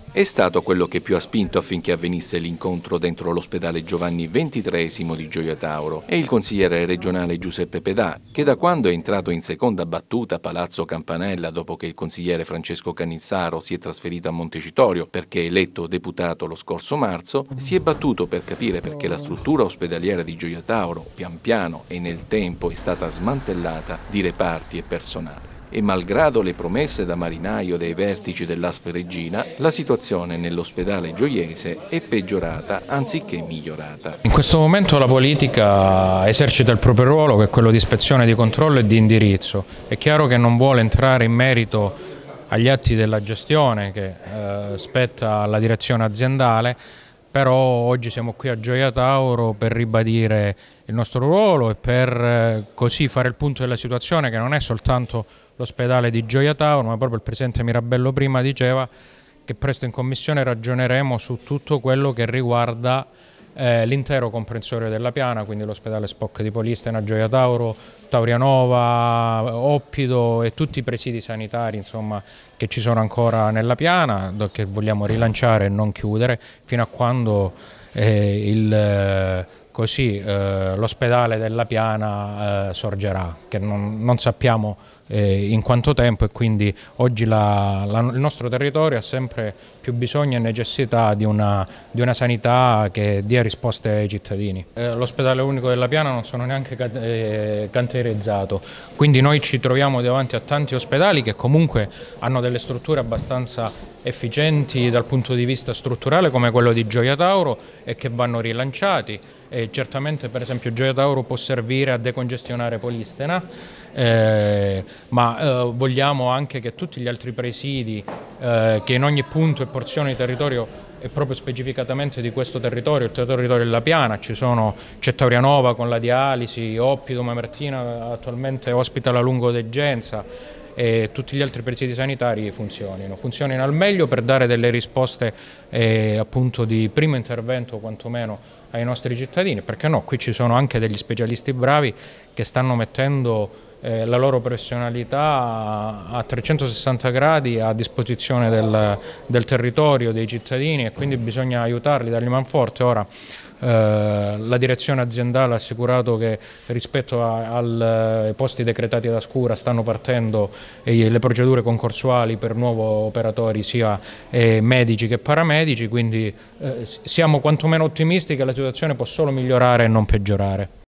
è stato quello che più ha spinto affinché avvenisse l'incontro dentro l'ospedale Giovanni XXIII di Gioia Tauro e il consigliere regionale Giuseppe Pedà, che da quando è entrato in seconda battuta a Palazzo Campanella dopo che il consigliere Francesco Cannizzaro si è trasferito a Montecitorio perché eletto deputato lo scorso marzo, si è battuto per capire perché la struttura ospedaliera di Gioia Tauro pian piano e nel tempo è stata smantellata di reparti e personale. E malgrado le promesse da marinaio dei vertici dell'ASP Regina, la situazione nell'ospedale gioiese è peggiorata anziché migliorata. In questo momento la politica esercita il proprio ruolo, che è quello di ispezione, di controllo e di indirizzo. È chiaro che non vuole entrare in merito agli atti della gestione che spetta alla direzione aziendale, però oggi siamo qui a Gioia Tauro per ribadire il nostro ruolo e per così fare il punto della situazione, che non è soltanto l'ospedale di Gioia Tauro, ma proprio il presidente Mirabello prima diceva che presto in commissione ragioneremo su tutto quello che riguarda l'intero comprensorio della Piana, quindi l'ospedale Spock di Polistena, Gioia Tauro, Taurianova, Oppido e tutti i presidi sanitari, insomma, che ci sono ancora nella Piana, che vogliamo rilanciare e non chiudere fino a quando l'ospedale della Piana sorgerà, che non sappiamo in quanto tempo, e quindi oggi il nostro territorio ha sempre più bisogno e necessità di una sanità che dia risposte ai cittadini. L'ospedale unico della Piana non sono neanche cantierizzato, quindi noi ci troviamo davanti a tanti ospedali che comunque hanno delle strutture abbastanza efficienti dal punto di vista strutturale, come quello di Gioia Tauro, e che vanno rilanciati. E certamente, per esempio, Gioia Tauro può servire a decongestionare Polistena, ma vogliamo anche che tutti gli altri presidi che in ogni punto e porzione di territorio e proprio specificatamente di questo territorio, il territorio della Piana, c'è Taurianova con la dialisi, Oppido, Mamertina attualmente ospita la lungodegenza, e tutti gli altri presidi sanitari funzionino al meglio per dare delle risposte appunto di primo intervento quantomeno ai nostri cittadini, perché no, qui ci sono anche degli specialisti bravi che stanno mettendo la loro professionalità a 360 gradi a disposizione del territorio, dei cittadini, e quindi bisogna aiutarli, dargli manforte. Ora la direzione aziendale ha assicurato che rispetto ai posti decretati da Scura stanno partendo le procedure concorsuali per nuovi operatori, sia medici che paramedici, quindi siamo quantomeno ottimisti che la situazione può solo migliorare e non peggiorare.